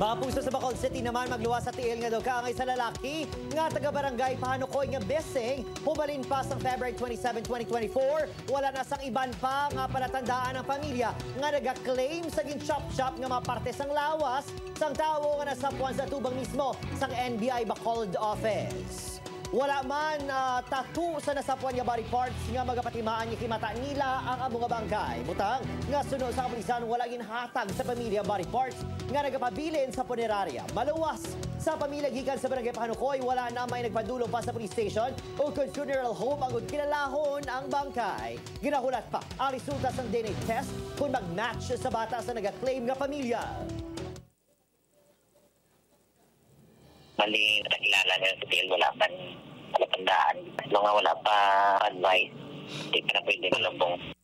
Mga puso sa Bacol City naman magluwas sa tiil nga daw kaangay sa lalaki nga taga-barangay Pahanocoy nga beseng hubalin pa sang February 27, 2024. Wala na sang iban pa nga palatandaan ng pamilya nga naga-claim sa gin-chop-chop nga mga parte sang lawas sang tawo nga nasapuan sa tubang mismo sang NBI Bacol Office. Wala man tattoo sa nasapuan nga body parts nga magapatimaan ni Himata nila ang among bangkay. Butang nga suno sa kapulisan wala ginhatag sa pamilya body parts nga nagapabilin sa punerarya. Maluwas sa pamilya gikan sa barangay Pahanocoy, wala na may nagpadulong pa sa police station o funeral home ang kinalahon ang bangkay. Ginahulat pa ang resulta sa DNA test kung mag-match sa bata sa nag-claim nga pamilya. Mali nakilala niya sa tiil, wala pa palatandaan. Mga wala pa advice, hindi pa na pwede malabong.